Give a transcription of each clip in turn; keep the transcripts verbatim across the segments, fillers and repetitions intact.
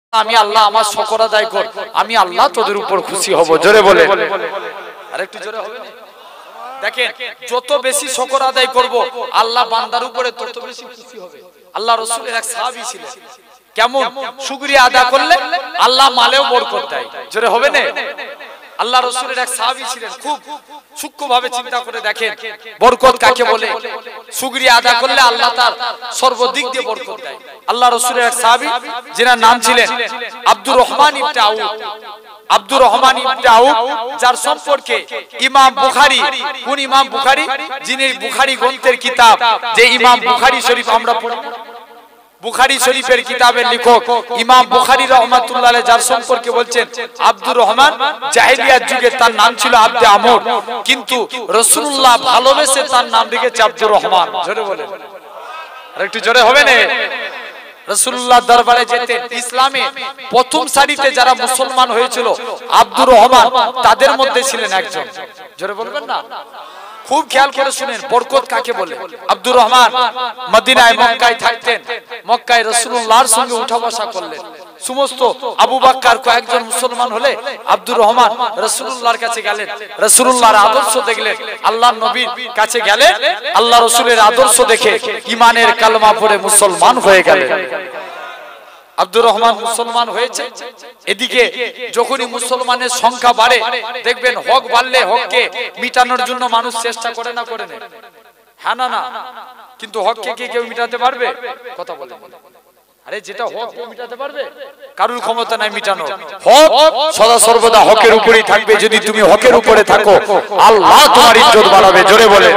আমি আল্লাহ আমার শুকর আদায় কর, আমি আল্লাহ তোদের উপর খুশি হব। জোরে বলে, আরেকটু জোরে হবে না? দেখেন, যত বেশি শুকর আদায় করব আল্লাহ বান্দার উপরে তত বেশি খুশি হবে। আল্লাহ রাসূলের এক সাহাবী ছিলেন, কেমন শুকরিয়া আদা করলে আল্লাহ মালেও বরকত দেয়। জোরে হবে না? আল্লাহ রাসূলের এক সাহাবী ছিলেন, খুব সূক্ষ্মভাবে চিন্তা করে দেখেন বরকত কাকে বলে। শুকরিয়া আদা করলে আল্লাহ তার সর্বদিক দিয়ে বরকত দেয়। আল্লাহ রাসূলের এক সাহাবী যিনার নাম ছিলেন আব্দুর রহমান ইবনে আউফ। আব্দুর রহমান ইবনে আউফ, যার সম্পর্কে ইমাম বুখারী, কোন ইমাম বুখারী? যিনি বুখারী গ্রন্থের কিতাব, যে ইমাম বুখারী শরীফ আমরা পড়ি, বুখারী শরীফের কিতাবের লেখক ইমাম বুখারী রাহমাতুল্লাহ আলাইহি, যার সম্পর্কে বলছেন আব্দুর রহমান, জাহেলিয়াত যুগে তার নাম ছিল আব্দে আমর, কিন্তু রাসূলুল্লাহ ভালোবেসে তার নাম রেখেছে আব্দুর রহমান। জোরে বলেন, আর একটু জোরে হবে না? রাসূলুল্লাহ দরবারে যেতেন, ইসলামে প্রথম সারিতে যারা মুসলমান হয়েছিল আব্দুর রহমান তাদের মধ্যে ছিলেন একজন। জোরে বলবেন না? খুব খেয়াল করে শুনেন বরকত কাকে বলে। আব্দুর রহমান মদিনায় মক্কায় থাকতেন, মক্কায় রাসূলুল্লাহর সঙ্গে উঠা বসা করলেন। সমস্ত আবু বকর কয়েকজন মুসলমান হলে আব্দুর রহমান রাসূলুল্লাহর কাছে গেলেন, রাসূলুল্লাহর আদর্শ দেখলেন, আল্লাহর নবীর কাছে গেলেন, আল্লাহ রাসূলের আদর্শ দেখে ঈমানের কালেমা পড়ে মুসলমান হয়ে গেলেন। আব্দুর রহমান মুসলমান হয়েছে। এদিকে যখনই মুসলমানের সংখ্যা বাড়ে, দেখবেন হক বাড়লে হককে মিটানোর জন্য মানুষ চেষ্টা করে না করে না? হ্যাঁ না না? কিন্তু হককে কি কেউ মিটাতে পারবে? কথা বলে, আরে যেটা হক কেউ মিটাতে পারবে? কারোর ক্ষমতা নাই মিটানো। হক সদা সর্বদা হকের উপরেই থাকবে। যদি তুমি হকের উপরে থাকো আল্লাহ তোমার ইজ্জত বাড়াবে। জোরে বলে।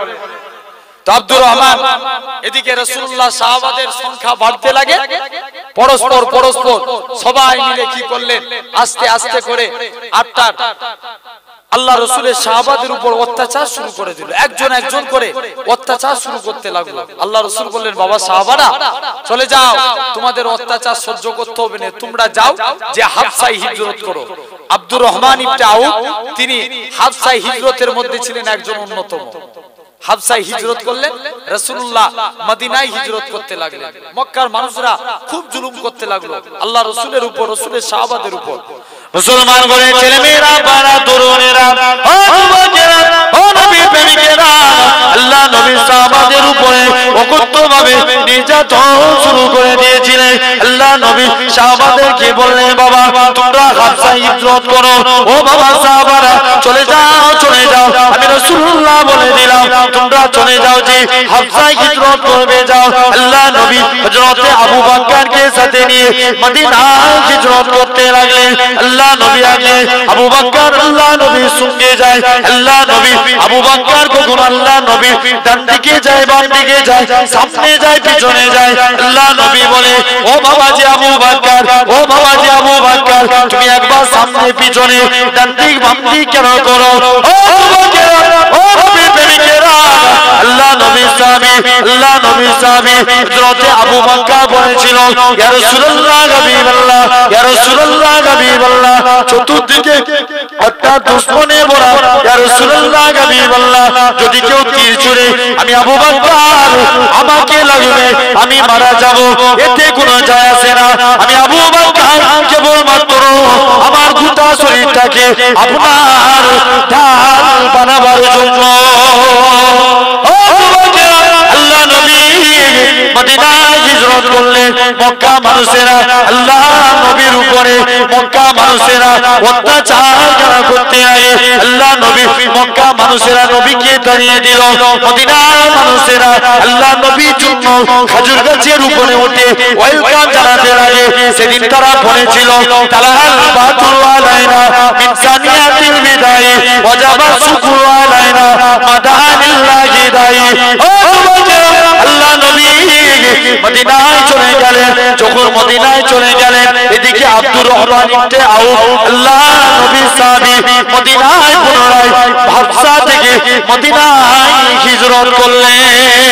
আব্দুর রহমান, এদিকে রাসূলুল্লাহ সাহাবাদের সংখ্যা বাড়তে লাগে, পরস্পর পরস্পর সবাই মিলে কি করলেন, আস্তে আস্তে করে আটটার আল্লাহ রাসূলের সাহাবাদের উপর অত্যাচার শুরু করে দিল। একজন একজন করে অত্যাচার শুরু করতে লাগলো। আল্লাহ রাসূল বললেন, বাবা সাহাবারা চলে যাও, তোমাদের অত্যাচার সহ্য করতে হবে না, তোমরা যাও যে হাবশায় হিজরত করো। আব্দুর রহমান ইবনে আউফ তিনি হাবশায় হিজরতের মধ্যে ছিলেন একজন অন্যতম। হাবশায় হিজরত করলেন, রাসূলুল্লাহ মদিনায় হিজরত করতে লাগলেন। মক্কার মানুষরা খুব জুলুম করতে লাগলো আল্লাহ রাসূলের উপর, রাসূলের সাহাবাদের উপর। মুসলমান করে ছেলেমেয়েরা, বাড়া তরুণেরা, ও যুবকেরা, ও নবী প্রেমিকেরা, আল্লাহ নবীর সাহাবাদের উপরে অকথ্যভাবে নির্যাতন শুরু করে দিয়েছিলেন। আল্লাহ নবী সাহাবাদেরকে বললেন, বাবা তোমরা হাবশায় হিজরত করো। ও বাবা সাহাবারা চলে যাও, চলে যাও, আমি রাসূলুল্লাহ বলে দিলাম তোমরা চলে যাও যে হাবশায় হিজরত করবে, যাও। আল্লাহ নবী হযরত আবু বকরকে সাথে নিয়ে মদিনায় হিজরত করতে লাগলেন। আল্লাহ নবী আগে, আবু বকর আল্লাহ নবীর সঙ্গে যায়। আল্লাহ নবী আবু বকর কখন আল্লাহ নবী ডান দিকে যায়, বাম দিকে যায়, সামনে যায়, পিছনে যায়। আল্লাহ নবী বলে, ও বাবা জি আবু বকর, ও বাবা জি আবু বকর, তুমি একবার সামনে পিছনে ডান দিক বাম দিক কেন করো? ও যুবকেরা, ও নবী প্রেমিকেরা, আল্লাহ নবীর সাহাবী, আল্লাহ নবীর সাহাবী হযরত আবু বকর বলেছিল, ইয়া রাসূলুল্লাহ হাবিবাল্লাহ, ইয়া রাসূলুল্লাহ হাবিবাল্লাহ, চতুর্দিকে একটা দুশমনে ভরা, ইয়া রাসূলুল্লাহ হাবিবাল্লাহ, যদি কেউ তীর ছুঁড়ে আমি আবু বকর আমাকে লাগবে, আমি মারা যাব, এতে কোনো যায় আসে না। আমি আবু বকর কেবলমাত্র আমার গোটা শরীরটাকে আপনার ঢাল বানাবার জন্য। আল্লাহ নবী মদিনায় হিজরত করলেন। মক্কা মানুষেরা আল্লাহ নবীর উপরে, মক্কা মানুষেরা অত্যাচার যারা করতে আয়ে, আল্লাহ নবী মক্কা মানুষেরা নবীকে তাড়িয়ে দিল। মদিনার মানুষেরা আল্লাহ নবীর জন্য খেজুর গাছের উপরে উঠে ওয়েলকাম জানাতে লাগে। সেদিন তারা বলেছিল, তালাল বাতুল আলাইনা মিন সানিয়াতিল বিদাই ওয়াজাবা শুকরু আলাইনা মাদানিল্লাহি দাই। ও যুবকেরা, আল্লাহ নবী মদিনায় চলে গেলেন। যখন মদিনায় চলে গেলেন, এদিকে আব্দুর রহমান ইবনে আউফ আল্লাহ নবীর সাহাবী মদিনায় পুনরায় হাবশা থেকে মদিনায় হিজরত করলেন।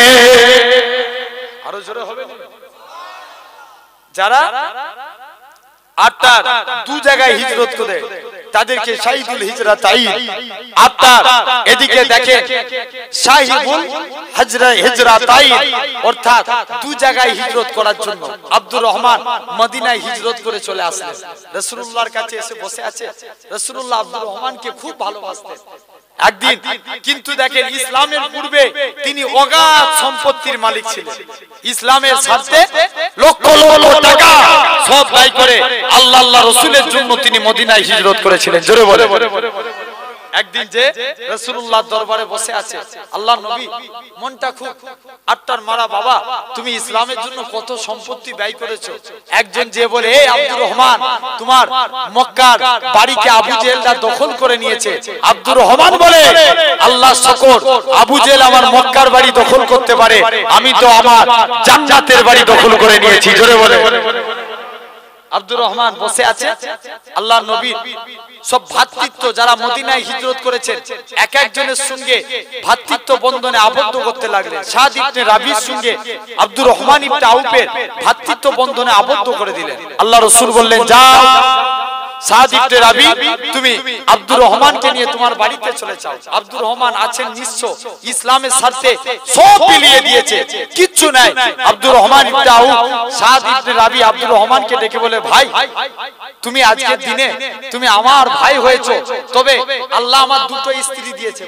আরো জোরে হবে না? যারা আটটার দু জায়গায় হিজরত করে তাদেরকে শাহিদুল হিজরাতাইন। আপনার এদিকে দেখেন সাহিবুল হিজরা হিজরাতাইন, অর্থাৎ দুই জায়গায় হিজরত করার জন্য আব্দুর রহমান মদিনায় হিজরত করে চলে আসলেন। রাসূলুল্লাহর কাছে এসে বসে আছে। রাসূলুল্লাহ আব্দুর রহমানকে খুব ভালোবাসতেন। একদিন কিন্তু দেখেন ইসলামের পূর্বে তিনি অগাধ সম্পত্তির মালিক ছিলেন। ইসলামের স্বার্থে লক্ষ লক্ষ টাকা সব ব্যয় করে আল্লাহ আল্লাহ রাসূলের জন্য তিনি মদিনায় হিজরত করেছিলেন। জোরে বলে। একদিন যে রাসূলুল্লাহর দরবারে বসে আছে আল্লাহর নবী, মনটা খুব আটটার মারা, বাবা তুমি ইসলামের জন্য কত সম্পত্তি ব্যয় করেছো। একজন যে বলে, হে আব্দুর রহমান, তোমার মক্কার বাড়িকে আবু জেহেলরা দখল করে নিয়েছে। আব্দুর রহমান বলে, আল্লাহ শুকর, আবু জেহেল আমার মক্কার বাড়ি দখল করতে পারে, আমি তো আমার জান্নাতের বাড়ি দখল করে নিয়েছি। জোরে বলে। আব্দুর রহমান বসে আছে। আল্লাহর নবী সব ভ্রাতৃত্ব যারা মদিনায় হিজরত করেছেন এক একজনের সঙ্গে ভ্রাতৃত্ব বন্ধনে আবদ্ধ করতে লাগলেন। সাদ ইবনে রাবির সঙ্গে আব্দুর রহমান ইবনে আউফের ভ্রাতৃত্ব বন্ধনে আবদ্ধ করে দিলেন। আল্লাহ রাসূল বললেন, যাও সাদ ইবনে রাবি, তুমি আব্দুর রহমানকে নিয়ে তোমার বাড়িতে চলে যাও। আব্দুর রহমান আছেন নিঃস্ব, ইসলামের স্বার্থে সব বিলিয়ে দিয়েছে, কিচ্ছু নাই। আব্দুর রহমান ইবনে আউফ সাদ ইবনে রাবি আব্দুর রহমানকে ডেকে বলে, ভাই তুমি আজকের দিনে তুমি আমার ভাই হয়েছো, তবে আল্লাহ আমার দুটো স্ত্রী দিয়েছে।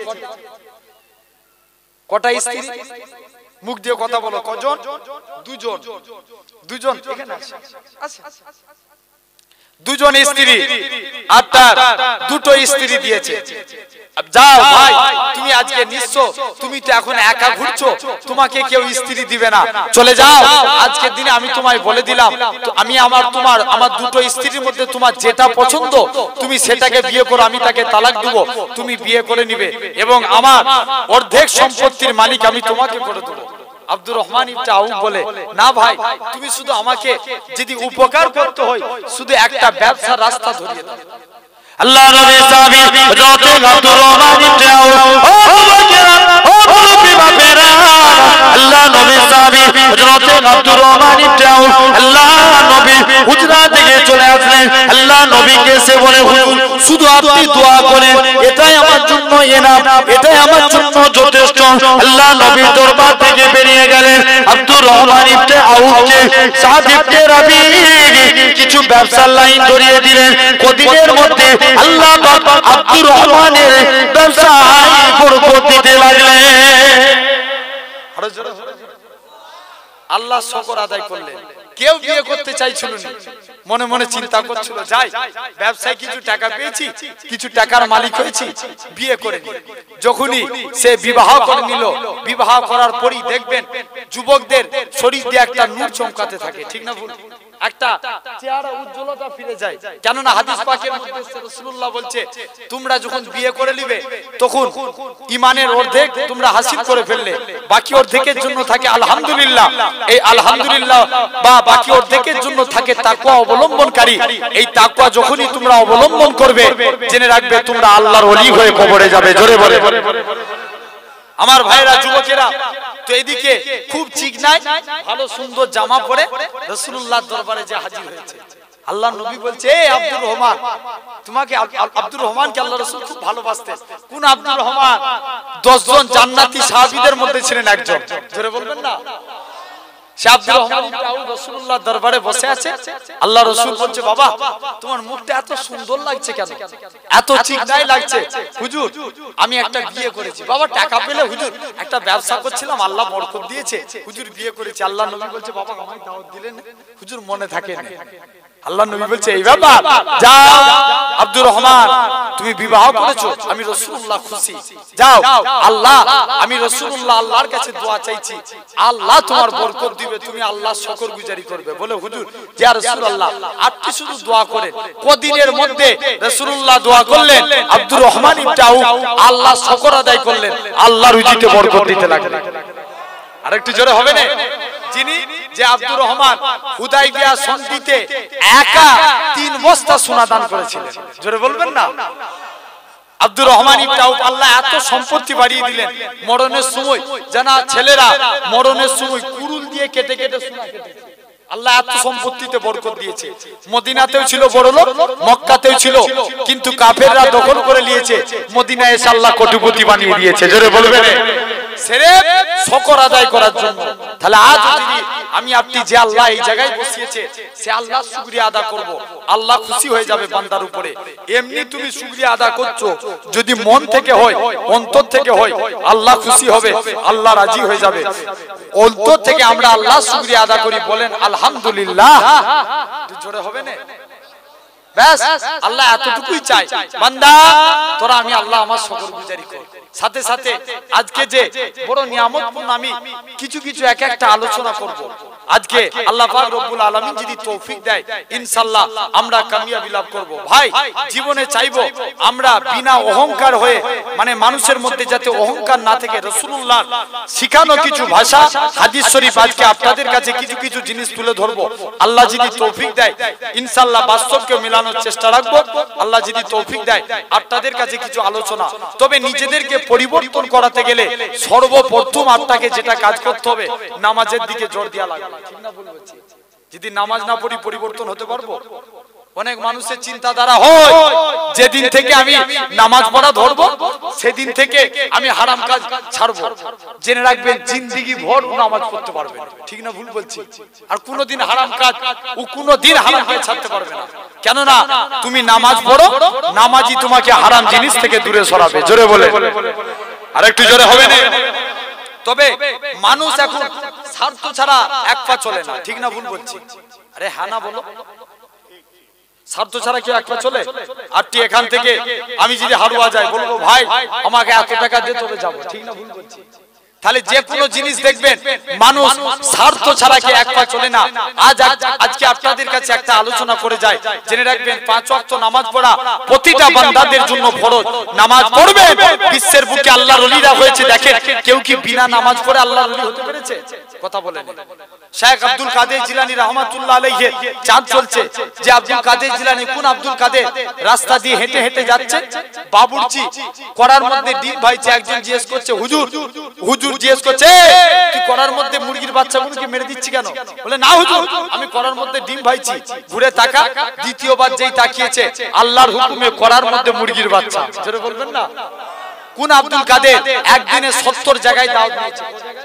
কটা স্ত্রী? মুখ দিয়ে কথা বলো, কজন? দুজন। দুজন এখানে আছে, দুজন স্ত্রী, আপনার দুটো স্ত্রী দিয়েছে। যাও ভাই, তুমি আজকে নিঃস্ব, তুমি তো এখন একা ঘুরছো, তোমাকে কেউ স্ত্রী দিবে না, চলে যাও। আজকের দিনে আমি তোমায় বলে দিলাম, আমি আমার তোমার আমার দুটো স্ত্রীর মধ্যে তোমার যেটা পছন্দ তুমি সেটাকে বিয়ে করো, আমি তাকে তালাক দেব, তুমি বিয়ে করে নিবে এবং আমার অর্ধেক সম্পত্তির মালিক আমি তোমাকে করে দেবো। আব্দুর রহমান ইবনে আউফ বলে, না ভাই, তুমি শুধু আমাকে যদি উপকার করতে হয় শুধু একটা ব্যবসার রাস্তা ধরিয়ে দাও। আল্লাহ নবী সাহাবী হযরত আব্দুর রহমান ইবনে আউফ, ও বাবারা, ও মুরব্বি বাপেরা, আল্লাহ নবী সাহাবী হযরত আব্দুর রহমান ইবনে আউফ আল্লাহ নবী হুজরা থেকে চলে আসলেন। আল্লাহ নবীকে সে বলে, হুজুর শুধু আপনি দোয়া করেন, এটাই আমার জন্য এনাফ, এটাই আমার জন্য যথেষ্ট। আল্লাহ নবীর দরবার থেকে বেরিয়ে গেলেন। আব্দুর রহমান ইবনে আউফকে সাদ ইবনে রাবি কিছু ব্যবসার লাইন ধরিয়ে দিলেন। কদিনের মধ্যে আল্লাহ পাক আব্দুর রহমানের ব্যবসায় বরকত দিতে লাগলেন। আল্লাহ শুকর আদায় করলেন। কেউ বিয়ে করতে চাইছিল না, মনে মনে চিন্তা করছিল, যাই ব্যবসায় কিছু টাকা পেয়েছি, কিছু টাকার মালিক হয়েছি, বিয়ে করে নি। যখনই সে বিবাহ করে নিল, বিবাহ করার পরই দেখবেন যুবকদের শরীর দিয়ে একটা নূর চমকাতে থাকে, ঠিক না ভুল? একটা চেহারা উজ্জ্বলতা ফিরে যায়। কেননা হাদিস পাকের মধ্যে রাসূলুল্লাহ বলছে, তোমরা যখন বিয়ে করে নিবে তখন ঈমানের অর্ধেক তোমরা হাসিল করে ফেললে, বাকি অর্ধেকের জন্য থাকে আলহামদুলিল্লাহ। এই আলহামদুলিল্লাহ বা বাকি অর্ধেকের জন্য থাকে তাকওয়া অবলম্বনকারী। এই তাকওয়া যখনই তোমরা অবলম্বন করবে, জেনে রাখবে তোমরা আল্লাহর ওলি হয়ে কবরে যাবে। জোরে বলে। আমার ভাইরা, যুবকেরা, তো এদিকে খুব চিকনায় ভালো সুন্দর জামা পরে রাসূলুল্লাহর দরবারে যে হাজির হয়েছে। আল্লাহর নবী বলছে, এ আব্দুর রহমান, তোমাকে আব্দুর রহমানকে আল্লাহ রাসূল খুব ভালোবাসতেন। কোন আব্দুর রহমান? দশ জন জান্নাতি সাহাবীদের মধ্যে ছিলেন একজন। জোরে বলবেন না? সে আব্দুর রহমান ইবনে আউফ রাসূলুল্লাহর দরবারে বসে আছে। আল্লাহ রাসূল বলছে, বাবা তোমার মুখটা এত সুন্দর লাগছে কেন, এত চিকনাই লাগছে? হুজুর আমি একটা বিয়ে করেছি। বাবা টাকা পেলে হুজুর একটা ব্যবসা করছিলাম, আল্লাহ বরকত দিয়েছে, হুজুর বিয়ে করেছি। আল্লাহ নবী বলছে, বাবা আমায় দাওয়াত দিলেন? হুজুর মনে থাকে না। আল্লাহ নবী বলছে, এই ব্যাপার, যাও আব্দুর রহমান তুমি বিবাহ করেছো, আমি রাসূলুল্লাহ খুশি, যাও আল্লাহ, আমি রাসূলুল্লাহ আল্লাহর কাছে দোয়া চাইছি, আল্লাহ তোমার বরকত দিবে, তুমি আল্লাহ শুকরগুজারি করবে। বলে, হুজুর ইয়া রাসূলুল্লাহ আপনি শুধু দোয়া করেন। কদিনের মধ্যে রাসূলুল্লাহ দোয়া করলেন, আব্দুর রহমান ইবনে আউফ আল্লাহ শুকর আদায় করলেন, আল্লাহ রুজিতে বরকত দিতে লাগলেন। আরেকটু জোরে হবে না? যিনি যে আব্দুর রহমান হুদাইবিয়া সন্ধিতে একা তিন বস্তা সোনা দান করেছিলেন। জোরে বলবেন না? আব্দুর রহমান ইবনে আউফ আল্লাহ এত সম্পত্তি বাড়িয়ে দিলেন, মরণের সময় জানা ছেলেরা মরণের সময় কুরুল দিয়ে কেটে কেটে সোনা কেটেছে। আল্লাহ এত সম্পত্তিতে বরকত দিয়েছে। মদিনাতেও ছিল বড় লোক, মক্কাতেও ছিল, কিন্তু কাফেররা দখল করে নিয়েছে। মদিনায় এসে আল্লাহ কোটিপতি বানিয়ে দিয়েছে। জোরে বলবেন, সির্ফ শুকর আদায় করার জন্য। তাহলে আজ যদি আমি আপনি যে আল্লাহ এই জায়গায় বসিয়েছে, সে আল্লাহর শুকরিয়া আদা করব, আল্লাহ খুশি হয়ে যাবে বান্দার উপরে। এমনি তুমি শুকরিয়া আদা করছো, যদি মন থেকে হয়, অন্তর থেকে হয়, আল্লাহ খুশি হবে, আল্লাহ রাজি হয়ে যাবে। অন্তর থেকে আমরা আল্লাহর শুকরিয়া আদা করি, বলেন আলহামদুলিল্লাহ। জোরে হবে না? ব্যাস, আল্লাহ এতটুকুই চাই, বান্দা তোরা আমি আল্লাহ আমার শুকরগুজারি কর। সাথে সাথে আজকে যে বড় নিয়ামতপূর্ণ, আমি কিছু কিছু এক একটা আলোচনা করব। আজকে আল্লাহ পাক রব্বুল আলামিন যদি তৌফিক দেয়, ইনশাআল্লাহ আমরা কামিয়াবি লাভ করব। ভাই, জীবনে চাইবো আমরা বিনা অহংকার হয়ে, মানে মানুষের মধ্যে যাতে অহংকার না থেকে, রাসূলুল্লাহ শিখানো কিছু ভাষা, হাদিস শরীফ, আজকে আপনাদের কাছে কিছু কিছু জিনিস তুলে ধরবো। আল্লাহ যদি তৌফিক দেয়, ইনশাআল্লাহ বাস্তবকে মেলানোর চেষ্টা রাখবো। আল্লাহ যদি তৌফিক দেয়, আপনাদের কাছে কিছু আলোচনা। তবে নিজেদেরকে পরিবর্তন করাতে গেলে সর্বপ্রথম আপনাকে যেটা কাজ করতে হবে, নামাজের দিকে জোর দেওয়া লাগবে। ঠিক না ভুল বলছি? যদি নামাজ না পড়ি পরিবর্তন হতে পারবো? অনেক মানুষের চিন্তাধারা হয়, যেদিন থেকে আমি নামাজ পড়া ধরবো, সেদিন থেকে আমি হারাম কাজ ছাড়বো। জেনে রাখবেন, জিন্দেগি ভর নামাজ পড়তে পারবে না। ঠিক না ভুল বলছি? আর কোনোদিন হারাম কাজ, ও কোনোদিন হারাম কাজ ছাড়তে পারবে না। কেননা তুমি নামাজ পড়ো, নামাজই তোমাকে হারাম জিনিস থেকে দূরে সরাবে। জোরে বলে, আর একটু জোরে হবে না? তবে মানুষ এখন স্বার্থ ছাড়া এক পা চলে না। ঠিক না ভুল বলছি? আরে হ্যাঁ না বলো, স্বার্থ ছাড়া কি এক পা চলে? আরটি এখান থেকে আমি যদি হারুয়া যাই, বলবো ভাই আমাকে এত টাকা দিয়ে তবে যাবো। ঠিক না ভুল বলছি? তাহলে যে কোনো জিনিস দেখবেন, মানুষ স্বার্থ ছাড়া কি এক পা চলে না। আজ আজকে আপনাদের কাছে একটা আলোচনা করে যায়, জেনে রাখবেন, পাঁচ ওয়াক্ত নামাজ পড়া প্রতিটা বান্দাদের জন্য ফরজ। নামাজ পড়বে, বিশ্বের বুকে আল্লাহর ওলিরা হয়েছে। দেখেন, কেউ কি বিনা নামাজ পড়ে আল্লাহর ওলি হতে পেরেছে? কথা বলেন। শেখ আব্দুল কাদের জিলানী রাহমাতুল্লাহ আলাইহি চাঁদ চলছে, যে আব্দুল কাদের জিলানী, কোন আব্দুল কাদের? রাস্তা দিয়ে হেঁটে হেঁটে যাচ্ছে, বাবুর্চি করার মধ্যে ডিম ভাইছে। একজন জিজ্ঞেস করছে, হুজুর, হুজুর জিজ্ঞেস করছে, তুই করার মধ্যে মুরগির বাচ্চাগুলোকে মেরে দিচ্ছি কেন? বলে, না হুজুর, আমি করার মধ্যে ডিম ভাইছি। ঘুরে তাকা, দ্বিতীয়বার যেই তাকিয়েছে, আল্লাহর হুকুমে করার মধ্যে মুরগির বাচ্চা। জোরে বলবেন না? কোন আব্দুল কাদের একদিনে সত্তর জায়গায় দাওয়াত দিয়েছে?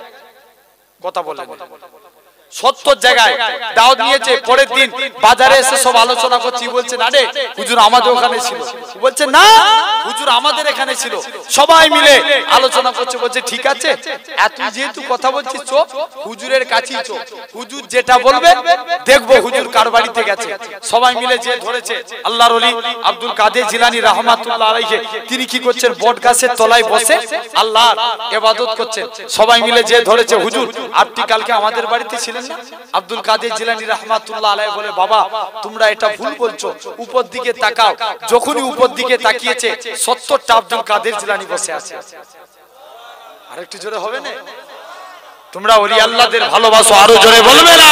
কথা বলেন। সত্তর জায়গায় দাওয়াত নিয়েছে। পরের দিন বাজারে এসে সব আলোচনা করছি, বলছে, না রে হুজুর আমাদের ওখানে ছিল। বলছে, না হুজুর আমাদের এখানে ছিল। সবাই মিলে আলোচনা করছে। বলছে, ঠিক আছে, এত যেহেতু কথা বলছিস, চো হুজুরের কাছেই চো, হুজুর যেটা বলবে দেখবো হুজুর কার বাড়িতে গেছে। সবাই মিলে যে ধরেছে, আল্লাহর ওলি আব্দুল কাদের জিলানী রাহমাতুল্লাহ আলাইহি, তিনি কি করছেন? বট গাছের তলায় বসে আল্লাহর ইবাদত করছেন। সবাই মিলে যে ধরেছে, হুজুর আপনি কালকে আমাদের বাড়িতে ছিলেন না? আব্দুল কাদের জিলানী রাহমাতুল্লাহ আলাইহি বলে, বাবা তোমরা এটা ভুল বলছো, উপর দিকে তাকাও। যখনই উপর দিকে তাকিয়েছে, সত্তরটা আব্দুল কাদের জিলানী বসে আছে। আরেকটু জোরে হবে না? তোমরা ওলি আল্লাহদের ভালোবাসো, আরো জোরে বলবে না?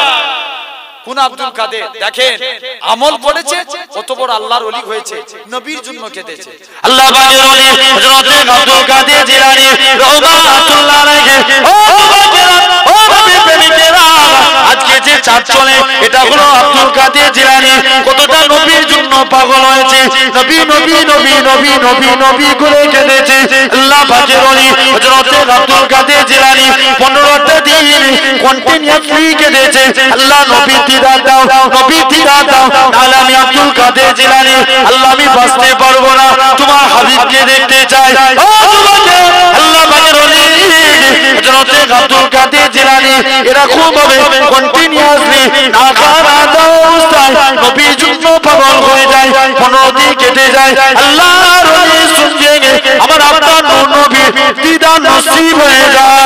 কোন আব্দুল কাদের? দেখেন, আমল করেছে, কত বড় আল্লাহর ওলি হয়েছে, নবীর জন্য কেঁদেছে। আল্লাহ পাকের ওলি হযরত আব্দুল কাদের জিলানী রাহমাতুল্লাহ আলাইহি। ও বাবারা, ও নবীর প্রেমিকেরা, আজকে যে চাঁদ চলে, এটা হলো আব্দুল কাদের জিলানী। কতটা নবীর জন্য পাগল হয়েছে, নবী নবী নবী নবী নবী নবী করে কেঁদেছে। আল্লাহ পাকের ওলি হযরত আব্দুল কাদের জিলানী পনেরোটা দিন কন্টিনিউয়াসলি কেঁদেছে। আল্লাহ নবী দিদার দাও, নবী দিদার দাও, তাহলে আমি আব্দুল কাদের জিলানী, আল্লাহ আমি বাঁচতে পারবো না, তোমার হাবিবকে দেখতে চাই। ও তোমাকে আল্লাহ পাকের ওলি হযরত আব্দুল কাদের জিলানী এরকম ভাবে কন্টিনিউয়াসলি না খাওয়া দাওয়া অবস্থায় নবীর জন্য পাগল হয়ে যায়। পনেরো দিন কেটে যায়, আল্লাহর ওলি শুনছে, আমার আপনার নবী দিদার নসিব হয়ে যায়।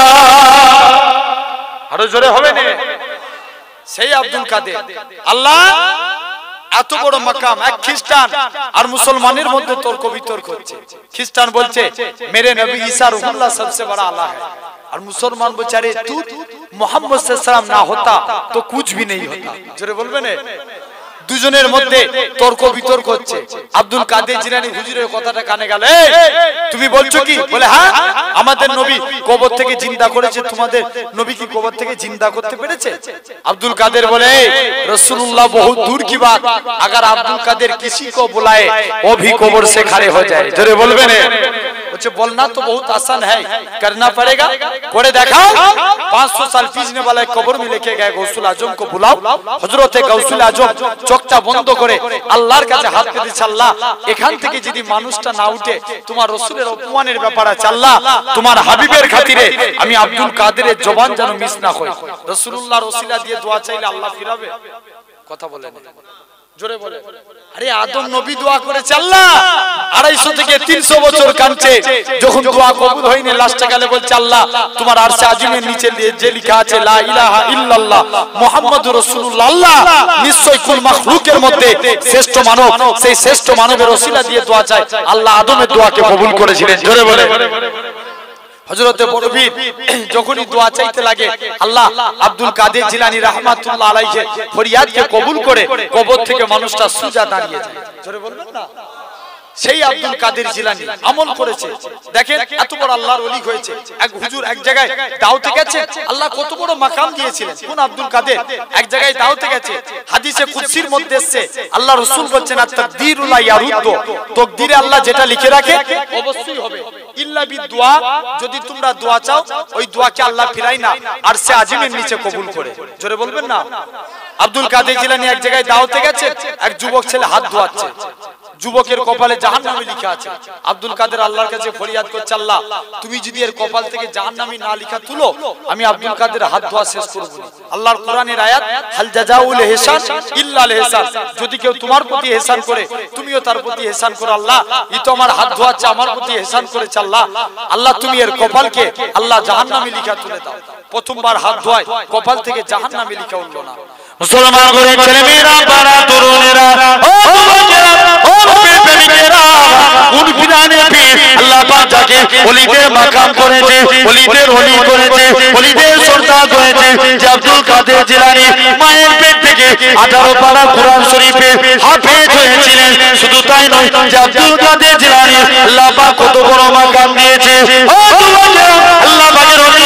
আরো জোরে হবে না? সেই আব্দুল কাদের, আল্লাহ এত বড় মাকাম। এক খ্রিস্টান আর মুসলমানের মধ্যে তর্ক বিতর্ক হচ্ছে। খ্রিস্টান বলছে মেরে নবী ঈসা রুহুল্লাহ सबसे बड़ा अल्लाह है, और मुसलमान बेचारे तू मोहम्मद सल्लल्लाहु अलैहि वसल्लम ना होता तो कुछ भी नहीं होता। जोरे बोलबे ना? দুজনের মধ্যে তর্ক বিতর্ক হচ্ছে। আব্দুল কাদের জিলানী হুজুরের কথাটা কানে গেল, তুমি বলছো কি? বলে হ্যাঁ, আমাদের নবী কবর থেকে জিন্দা করেছে, তোমাদের নবী কি কবর থেকে জিন্দা করতে পেরেছে? আব্দুল কাদের বলে रसूलुल्लाह बहुत दूर की बात, अगर अब्दुल कादिर किसी को बुलाए वो भी कब्र से खड़े हो जाए। जोरे बोलबे ने, बच्चे बोलना तो बहुत आसान है, करना पड़ेगा। करे दिखाओ, पाँच सौ साल पीछने वाला कब्र में लेके गए गौसुल आजम को बुलाओ। हजरत गौसुल आजम चोखटा बंद करे আল্লাহর কাছে হাত পেতেছে, আল্লাহ এখান থেকে যদি মানুষটা না উঠে তোমার রাসূলের অপমানের ব্যাপার আছে, আল্লাহ তোমার হাবিবের খাতিরে আমি আব্দুল কাদেরের জবান যেন মিস না হয়। রাসূলুল্লাহর ওসিলা দিয়ে দোয়া চাইলে আল্লাহ ফিরাবে? কথা বলেন, জোরে বলে। আরে আদম নবী দোয়া করেছে, আল্লাহ আড়াইশো থেকে তিনশো বছর কাঁদছে, যখন দোয়া কবুল হয়নি লাস্টে গেলে বলছে, আল্লাহ তোমার আরশে আজিমের নিচে যে লেখা আছে লা ইলাহা ইল্লাল্লাহ মুহাম্মাদুর রাসূলুল্লাহ, আল্লাহ নিশ্চয় কুল মাখলুকের মধ্যে শ্রেষ্ঠ মানব, সেই শ্রেষ্ঠ মানবের ওসিলা দিয়ে দোয়া চাই, আল্লাহ আদমের দোয়াকে কবুল করেছিলেন। জোরে বলে। হযরতে বড়বীর যখনই দোয়া চাইতে লাগে, আল্লাহ আব্দুল কাদের জিলানী রাহমাতুল্লাহ আলাইহি ফরিয়াদকে কবুল করে কবর থেকে মানুষটা সোজা দাঁড়িয়ে যায়। জোরে বলবেন না? সেই আব্দুল কাদের জিলানী আমল করেছে, দেখেন এত বড় আল্লাহর ওলি হয়েছে। এক হুজুর এক জায়গায় দাওয়াতে গেছে, আল্লাহ কত বড় মাকাম দিয়েছিলেন। কোন আব্দুল কাদের এক জায়গায় দাওয়াতে গেছে, হাদিসে কুদসির মধ্যে এসেছে আল্লাহ রাসূল বলেছেন আত-তাকদীরু লা ইয়ারুদ্দু, তাকদীরে আল্লাহ যেটা লিখে রাখে অবশ্যই হবে, ইল্লা বিদুয়া, যদি তোমরা দোয়া চাও ওই দোয়াকে আল্লাহ ফিরাই না আরশে আজিমের নিচে কবুল করে। জোরে বলবেন না? আব্দুল কাদের জিলানী এক জায়গায় দাওয়াতে গেছে, এক যুবক ছেলে হাত ধোয়াচ্ছে, যুবকের কপালে জাহান্নামী লেখা আছে। আব্দুল কাদের আল্লাহর কাছে ফরিয়াদ করছে, আল্লাহ তুমি যদি এর কপাল থেকে জাহান্নামী না লেখা তুলো, আমি আব্দুল কাদের হাত ধোয়া শেষ করব না। আল্লাহর কোরআনের আয়াত হাল জাযাউল ইহসান ইল্লা আল ইহসান, যদি কেউ তোমার প্রতি ইহসান করে তুমিও তার প্রতি ইহসান করো। আল্লাহ ই তো আমার হাত ধোয়াচ্ছে, আমার প্রতি ইহসান করেছে, আল্লাহ আল্লাহ তুমি এর কপালকে আল্লাহ জাহান্নামী লেখা তুলে দাও। প্রথমবার হাত ধোয়ায় কপাল থেকে জাহান্নামী লেখা উঠল না। মুসলমান করে ছেলেমেয়েরা, পাড়া তরুণেরা, ও যুবকেরা, ও প্রেমিকেরা, কোন বিধানে পীর আল্লাহ পাক যাকে ওলিদের মাকাম করেছে, ওলিদের ওলি করেছে, ওলিদের সর্দার করেছে, যে আব্দুল কাদের জিলানী মায়ের পেট থেকে আঠারো পারা কোরআন শরীফে হাফেজ হয়েছিলেন। শুধু তাই নয়, যে আব্দুল কাদের জিলানী আল্লাহ পাক কত বড় মাকাম দিয়েছে। ও যুবকেরা, আল্লাহ পাকের ওলি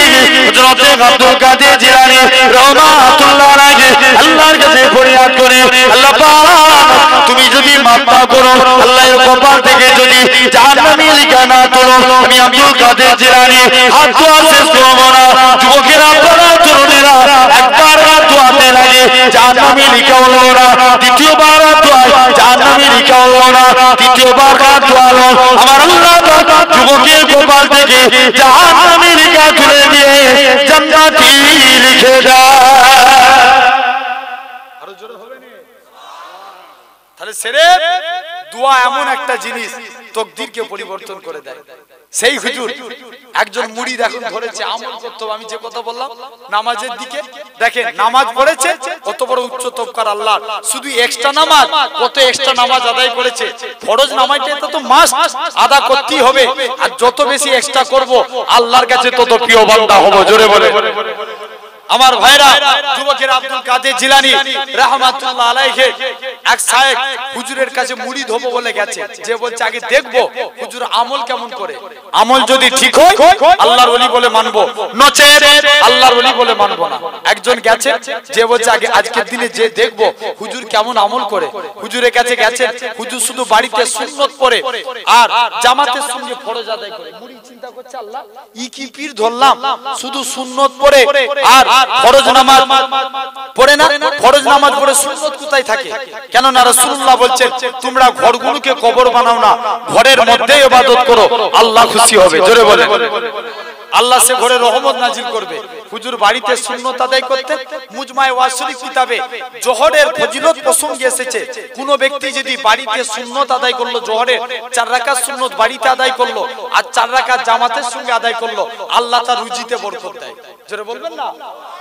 হযরত আব্দুল কাদের জিলানী রাহমাতুল্লাহ আলাইহি আল্লাহর কাছে ফরিয়াদ করে, আল্লাহ পাক তুমি যদি মাফ না করো, আল্লাহর কপাল থেকে যদি জাহান্নামী লেখা না তোলো, আমি আব্দুল কাদের জিলানী হাত ধোয়া শেষ করব না। যুবকেরা, পাড়া তরুণেরা, একবার হাত ধোয়াতে লাগে জাহান্নামী লেখা হলো না, দ্বিতীয়বার হাত ধোয়ায় জাহান্নামী লেখা হলো না, তৃতীয়বার হাত ধোয়ালো, আমার আল্লাহ পাক যুবকের কপাল থেকে জাহান্নামী লেখা তুলে দিয়ে জান্নাতি লিখে দেয়। তাহলে সেরে দোয়া এমন একটা জিনিস তকদিরকে পরিবর্তন করে দেয়। সেই হুজুর একজন মুরিদ এখন ধরেছে আমল করতে হবে। আমি যে কথা বললাম নামাজের দিকে, দেখেন নামাজ পড়েছে কত বড় উচ্চ তবকার আল্লাহ, শুধু এক্সট্রা নামাজ কত এক্সট্রা নামাজ আদায় করেছে। ফরজ নামাজটা তো মাস্ট আদা করতেই হবে, আর যত বেশি এক্সট্রা করব আল্লাহর কাছে তত প্রিয় বান্দা হব। জোরে বলে। আমার ভাইরা, যুবকের আব্দুল কাদের জিলানী রাহমাতুল্লাহ আলাইহি এক শায়েখ হুজুরের কাছে মুরিদ হবো বলে গেছে, যে বলছে আগে দেখবো হুজুর আমল কেমন করে, আমল যদি ঠিক হয় আল্লাহর ওলি বলে মানবো, নচেত আল্লাহর ওলি বলে মানবো না। একজন গেছে, যে বলছে আগে আজকের দিনে যে দেখবো হুজুর কেমন আমল করে। হুজুরের কাছে গেছে, হুজুর শুধু বাড়িতে সুন্নত পড়ে আর জামাতের সঙ্গে ফরজ আদায় করে। মুরিদ চিন্তা করছে, আল্লাহ ই কি পীর ধরলাম, শুধু সুন্নত পড়ে আর ফরজ নামাজ পড়ে না। ফরজ নামাজ পড়ে সুন্নত কোথায় থাকে? কেন না রাসূলুল্লাহ বলছেন তোমরা ঘরগুলোকে কবর বানাও না, ঘরের মধ্যে ইবাদত করো, আল্লাহ খুশি হবে। জোরে বলে। আল্লাহ সে ঘরে রহমত নাজিল করবে। হুজুর বাড়িতে সুন্নত আদায় করতে, মুজমায়ে ওয়াসিলি কিতাবে জোহরের ফজিলত প্রসঙ্গে এসেছে, কোন ব্যক্তি যদি বাড়িতে সুন্নত আদায় করলো, জোহরের চার রাকাত সুন্নত বাড়িতে আদায় করলো আর চার রাকাত জামাতের সঙ্গে আদায় করলো, আল্লাহ তার রুজিতে বরকত দেয়। জোরে বলবেন না?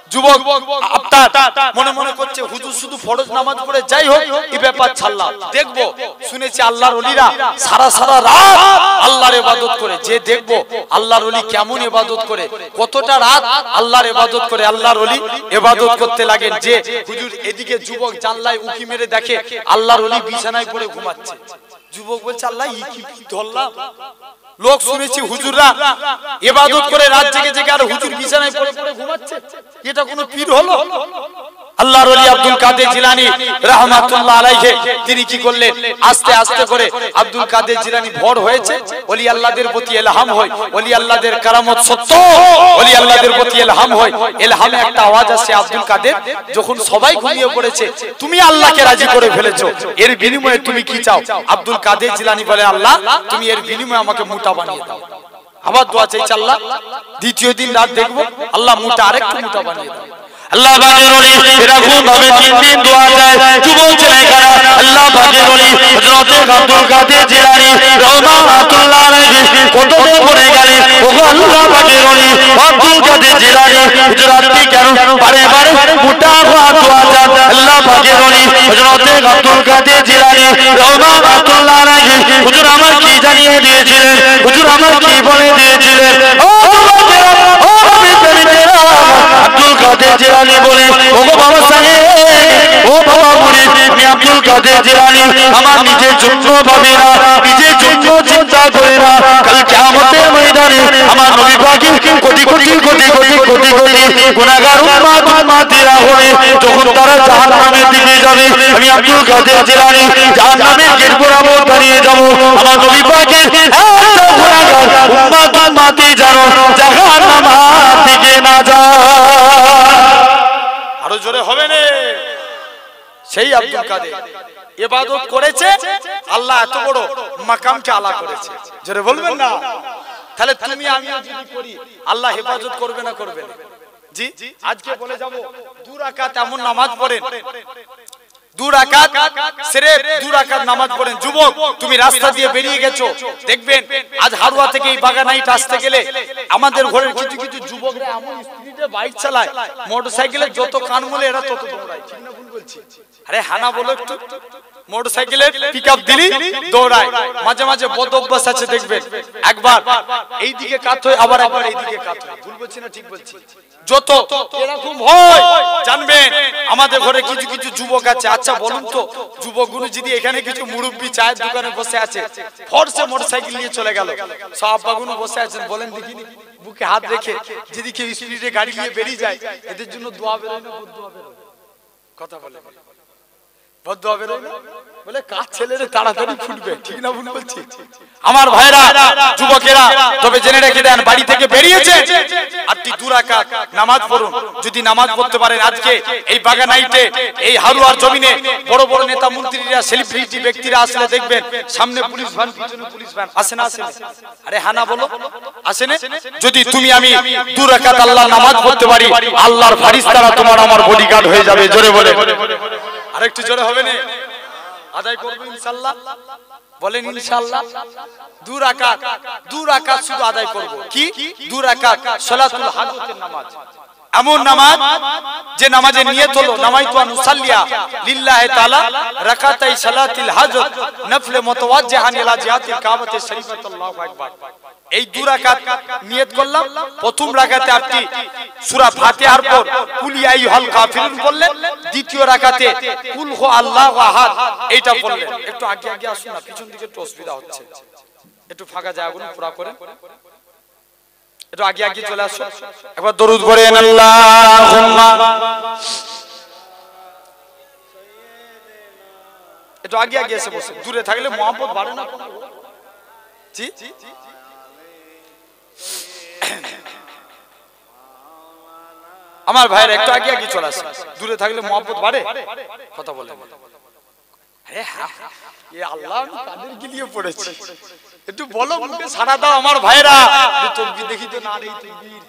যুবক আপনার মনে মনে করছে হুজুর শুধু ফরজ নামাজ পড়ে যাই হোক এই ব্যাপার ছাড়লাম, দেখবো শুনেছি আল্লাহর ওলিরা সারা সারা রাত আল্লাহর ইবাদত করে, যে দেখবো আল্লাহর ওলি কেমন ইবাদত করে, কতটা রাত আল্লাহর ইবাদত করে, আল্লাহর ওলি ইবাদত করতে লাগেন। যে হুজুর এদিকে যুবক জানলায় উকি মেরে দেখে আল্লাহর ওলি বিছানায় পড়ে ঘুমাচ্ছে, যুবক বলছে আল্লাহ ই কি ধরলাম। লোক শুনেছি হুজুররা ইবাদত করে রাত জেগে জেগে আর হুজুর বিছানায় পড়ে পড়ে ঘুমাচ্ছে, এটা কোনো পীর হলো? আল্লাহর ওলি আব্দুল কাদের জিলানী রাহমাতুল্লাহ আলাইহি তিনি কি করলেন, আস্তে আস্তে করে আব্দুল কাদের জিলানী ভর হয়েছে, ওলি আল্লাহদের প্রতি ইলহাম হয়, ওলি আল্লাহদের কারামত সত্য, ওলি আল্লাহদের প্রতি ইলহাম হয়। ইলহামে একটা আওয়াজ আসে আব্দুল কাদের, যখন সবাই ঘুমিয়ে পড়েছে তুমি আল্লাহকে রাজি করে ফেলেছো, এর বিনিময়ে তুমি কি চাও? আব্দুল কাদের জিলানী বলে আল্লাহ তুমি এর বিনিময়ে আমাকে মোটা বানিয়ে দাও। আবার দোয়া চাইছে আল্লাহ, দ্বিতীয় দিন রাত দেখবো আল্লাহ মোটা আরেকটু মোটা বানিয়ে দাও। আল্লাহ পাকের ওলি এরকম ভাবে তিন দিন দোয়া চায়, যুবক ছেলেরা আল্লাহ পাকের ওলি হযরত আব্দুল কাদের জিলানী রাহমাতুল্লাহ আলাইহি কত করে গেলেন, ওগো আল্লাহ পাকের ওলি আব্দুল কাদের জিলানী রাত্রি কেন বারে বারে মোটা দোয়া চায়, আল্লাহ পাকের ওলি হযরত আব্দুল কাদের জিলানী রাহমাতুল্লাহ আলাইহি হুজুর আমার কি জানিয়ে দিয়েছিলেন, হুজুর আমার কি বলে দিয়েছিলেন, ও ও আব্দুল কাদের জিলানী বলে ওগো বাবা সাহেব, ও বাবা মুরিদ, আমি আব্দুল কাদের জিলানী আমার নিজের জন্য ভাবে না, নিজের জন্য চিন্তা করে না, কাল কিয়ামতের ময়দানে আমার নবী পাকের কোটি কোটি কোটি কোটি কোটি কোটি গুনাহগার উম্মত উম্মতিরা হবে, যখন তারা জাহান্নামের দিকে যাবে আমি আব্দুল কাদের জিলানী জাহান্নামের গেট বরাবর দাঁড়িয়ে যাব, আমার নবী পাকের একটা গুনাহগার উম্মত উম্মতি যেন জাহান্নামের দিকে না যায়। আরো জোরে হবে না? সেই আব্দুল কাদের ইবাদত করেছে, আল্লাহ এত বড় মাকামকে আলা করেছে, জোরে বলবেন না? তাহলে তুমি আমিও যদি করি আল্লাহ হেফাজত করবে না করবে না? জি, আজকে বলে যাব দু রাকাত এমন নামাজ পড়েন, দু রাকাত সিরেফ দু রাকাত নামাজ পড়েন। যুবক তুমি রাস্তা দিয়ে বেরিয়ে গেছো, দেখবেন আজ হারুয়া থেকে এই বাগানাইট আসতে গেলে আমাদের ঘরের কিছু কিছু যুবকরা এমন স্পিডে বাইক চালায়, মোটরসাইকেলে যত কান মলে এরা তত দৌড়ায়, ঠিক না ভুল বলছি? আরে হানা বলো একটু, মোটরসাইকেলে পিকআপ দিলি দৌড়ায়, মাঝে মাঝে বদ অভ্যাস আছে দেখবেন, একবার এই দিকে কাত হয় আবার একবার এই দিকে কাত হয়, ভুল বলছি না ঠিক বলছি? যত এরকম হয় জানবেন আমাদের ঘরে কিছু কিছু যুবক আছে। আচ্ছা বলুন তো, যুবকগুলো যদি এখানে কিছু মুরব্বি চায়ের দোকানে বসে আছে, ফোর্সে মোটরসাইকেল নিয়ে চলে গেল, সব আব্বাগুলো বসে আছেন, বলেন দেখিনি বুকে হাত রেখে যদি কেউ স্পিডে গাড়ি নিয়ে বেরিয়ে যায়, এদের জন্য দোয়া বেরোয় না বদদোয়া বেরোয়? কথা বলে বদদোয়া বেরোয় না? বলে কাজ ছেলেরে তাড়াতাড়ি ফুটবে, ঠিক না ভুল বলছি? আমার ভাইরা যুবকেরা তবে জেনে রেখে দেন, বাড়ি থেকে বেরিয়েছে আপনি দু রাকাত নামাজ পড়ুন। যদি নামাজ পড়তে পারেন, আজকে এই বাগানাইটে এই হারুয়ার জমিনে বড় বড় নেতা মন্ত্রীরা সেলিব্রিটি ব্যক্তিরা আসলে দেখবেন সামনে পুলিশ ভ্যান পিছনে পুলিশ ভ্যান, আসে না আসে না? আরে হানা বলো আসে না? যদি তুমি আমি দু রাকাত আল্লাহর নামাজ পড়তে পারি, আল্লাহর ফারিস্তারা তোমার আমার বডিগার্ড হয়ে যাবে, জোরে বলে আরেকটু জোরে হবে না? আদায় করব ইনশাআল্লাহ, বলেন ইনশাআল্লাহ। দু রাকাত দু রাকাত শুধু আদায় করব। কি দু রাকাত? সালাতুল হাজতের নামাজ, এমন নামাজ যে নামাজে নিয়ত হলো নামাইতু আন উসাল্লিয়া লিল্লাহি তাআলা রাকাতাই সালাতিল হাজত নফল মুতাওয়াজ্জিহান ইলা জিহাতিল কাবাতি শরীফাত, আল্লাহু আকবার। এই দু রাকাত নিয়ত করলাম, প্রথম রাকাতে আপনি সূরা ফাতিহার পর কুল ইয়া আইয়ুহাল কাফিরুন পড়লেন, দ্বিতীয় রাকাতে কুল হু আল্লাহু আহাদ এইটা পড়লেন। একটু আগে আগে আসুন না, পিছন দিকে একটু অসুবিধা হচ্ছে, একটু ফাঁকা জায়গাগুলো পুরো করেন, একটু আগে আগে চলে আসুন। একবার দরুদ পড়েন আল্লাহুম্মা, একটু আগে আগে এসে বসে, দূরে থাকলে মহব্বত বাড়ে না? জি আমার ভাইয়ের একটু আগে আগে চলে আসে, দূরে থাকলে মহব্বত বাড়ে? কথা বলে আরে হ্যাঁ, এ আল্লাহ কাদের গিলিয়ে পড়েছে, একটু বলো, মুখে সারা দাও আমার ভাইরা। তকবীর দেখি তো না, রে তকবীর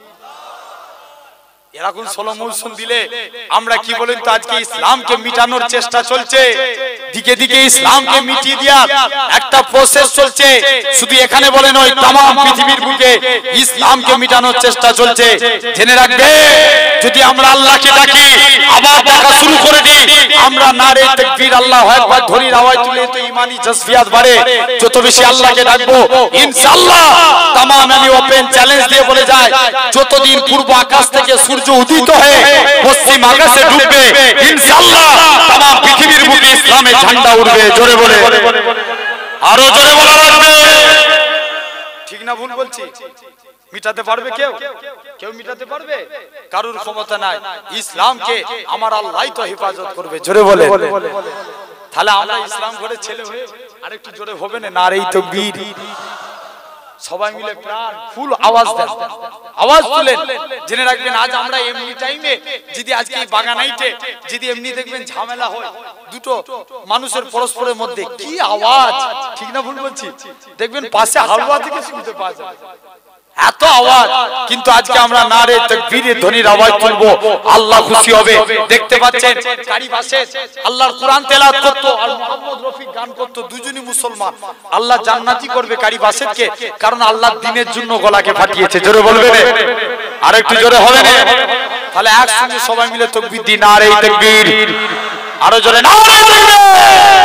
এরকম ষোলো মৌসুম দিলে আমরা কি বলেন তো, আজকে ইসলামকে মিটানোর চেষ্টা চলছে, দিকে দিকে ইসলামকে মিটিয়ে দেওয়ার একটা প্রসেস চলছে। শুধু এখানে বলে নয়, তামাম পৃথিবীর বুকে ইসলামকে মিটানোর চেষ্টা চলছে। জেনে রাখবে যদি আমরা আল্লাহকে ডাকি আবার ডাকা শুরু করে দিই, আমরা নারে তাকবীর আল্লাহু আকবার ধরির আওয়াজ তুলে তো ঈমানি জজবিয়াত বাড়ে। যত বেশি আল্লাহকে ডাকবো ইনশাআল্লাহ तमाम আমি ওপেন চ্যালেঞ্জ দিয়ে বলে যায়, যতদিন পূর্ব আকাশ থেকে সূর্য উদিত হয়ে পশ্চিম আকাশে ডুববে ইনশাআল্লাহ तमाम পৃথিবীর বুকে ইসলামের ঝান্ডা উড়বে। জোরে বলে, আরো জোরে বলা লাগবে। ঠিক না ভুল বলছি? মিটাতে পারবে কেউ? কেউ মিটাতে পারবে? কারুর ক্ষমতা নাই। ইসলামকে আমার আল্লাহই তো হেফাজত করবে। জোরে বলে, তাহলে আমরা ইসলাম ঘরে ছেলে হয়ে আরেকটু জোরে হবে না নারে তাকবীর। সবাই মিলে প্রাণ ফুল আওয়াজ দেন, আওয়াজ তুলেন। জেনে রাখবেন আজ আমরা এমনি টাইমে যদি আজকে এই বাগানাইতে যদি এমনি দেখবেন ঝামেলা হয় দুটো মানুষের পরস্পরের মধ্যে, কি আওয়াজ, ঠিক না ভুল বলছি? দেখবেন পাশে হালুয়া থেকে শুনতে পাওয়া যায় এত আওয়াজ। কিন্তু আজকে আমরা নারে তাকবীরের ধ্বনির আওয়াজ তুলবো, আল্লাহ খুশি হবে। দেখতে পাচ্ছেন কারি ভাষে আল্লাহর কোরআন তেলাওয়াত করত আর মোহাম্মদ রফিক গান করত, দুজনই মুসলমান। আল্লাহ জান্নাতি করবে কারি ভাষেকে, কারণ আল্লাহ দ্বীনের জন্য গলাকে ফাটিয়েছে। জোরে বলবেন, আর একটু জোরে হবে না? তাহলে একসঙ্গে সবাই মিলে তাকবীর দিন, নারে তাকবীর, আরো জোরে নারে তাকবীর।